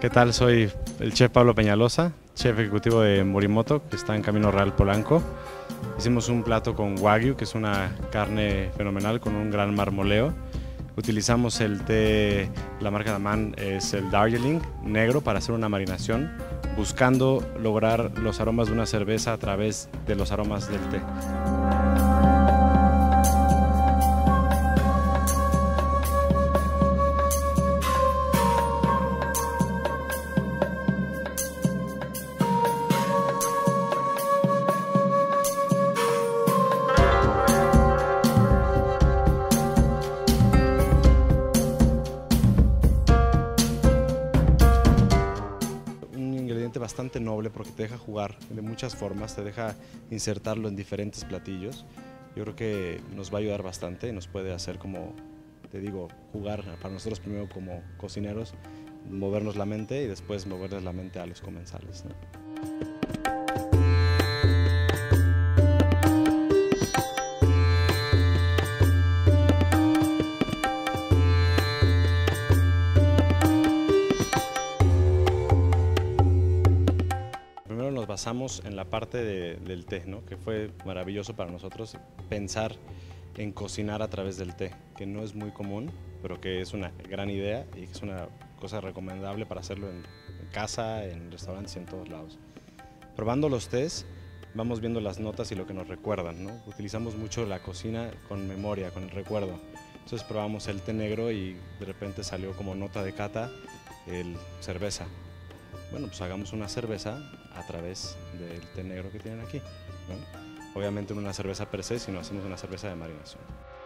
¿Qué tal? Soy el chef Pablo Peñalosa, chef ejecutivo de Morimoto, que está en Camino Real Polanco. Hicimos un plato con Wagyu, que es una carne fenomenal con un gran marmoleo. Utilizamos el té, la marca Daman es el Darjeeling negro para hacer una marinación, buscando lograr los aromas de una cerveza a través de los aromas del té. Bastante noble porque te deja jugar de muchas formas, te deja insertarlo en diferentes platillos. Yo creo que nos va a ayudar bastante, nos puede hacer, como te digo, jugar para nosotros primero como cocineros, movernos la mente y después moverles la mente a los comensales, ¿no? Nos basamos en la parte del té, ¿no? Que fue maravilloso para nosotros pensar en cocinar a través del té, que no es muy común, pero que es una gran idea y que es una cosa recomendable para hacerlo en casa, en restaurantes y en todos lados. Probando los tés, vamos viendo las notas y lo que nos recuerdan, ¿no? Utilizamos mucho la cocina con memoria, con el recuerdo. Entonces probamos el té negro y de repente salió como nota de cata el cerveza. Bueno, pues hagamos una cerveza a través del té negro que tienen aquí, ¿no? Obviamente no una cerveza per se, sino hacemos una cerveza de marinación.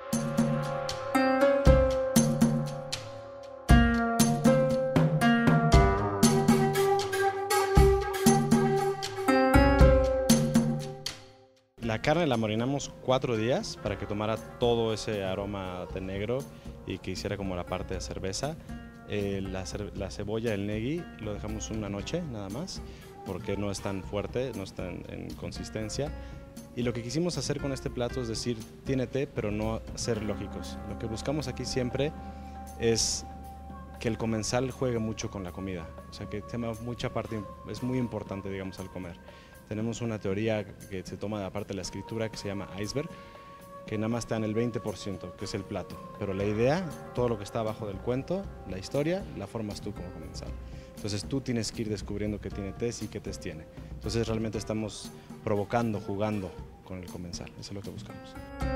La carne la marinamos 4 días para que tomara todo ese aroma té negro y que hiciera como la parte de cerveza. La cebolla, el negi, lo dejamos una noche nada más, porque no es tan fuerte, no es tan en consistencia. Y lo que quisimos hacer con este plato es decir, tiene té, pero no ser lógicos. Lo que buscamos aquí siempre es que el comensal juegue mucho con la comida, o sea, que tema mucha parte, es muy importante, digamos, al comer. Tenemos una teoría que se toma de la parte de la escritura que se llama iceberg, que nada más está en el 20%, que es el plato. Pero la idea, todo lo que está abajo del cuento, la historia, la formas tú como comensal. Entonces tú tienes que ir descubriendo qué tiene tés y qué tés tiene. Entonces realmente estamos provocando, jugando con el comensal. Eso es lo que buscamos.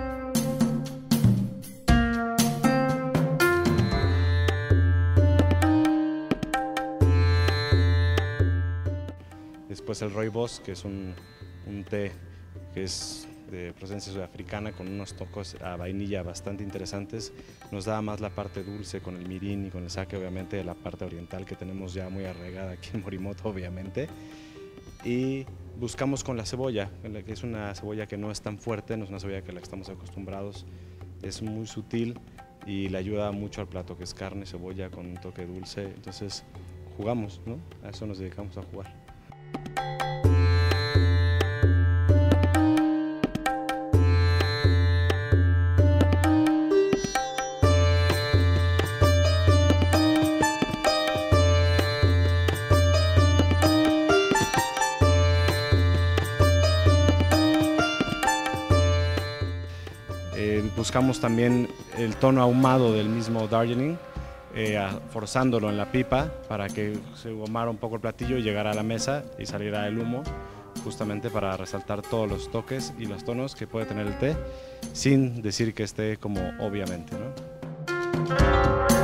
Después el rooibos, que es un té que es de procedencia sudafricana con unos toques a vainilla bastante interesantes. Nos da más la parte dulce con el mirin y con el sake, obviamente, de la parte oriental que tenemos ya muy arraigada aquí en Morimoto, obviamente. Y buscamos con la cebolla, que es una cebolla que no es tan fuerte, no es una cebolla que la que estamos acostumbrados, es muy sutil y le ayuda mucho al plato, que es carne, cebolla con un toque dulce. Entonces jugamos, ¿no? A eso nos dedicamos a jugar. Buscamos también el tono ahumado del mismo Darjeeling, forzándolo en la pipa para que se ahumara un poco el platillo y llegara a la mesa y saliera el humo, justamente para resaltar todos los toques y los tonos que puede tener el té, sin decir que esté como obviamente, ¿no?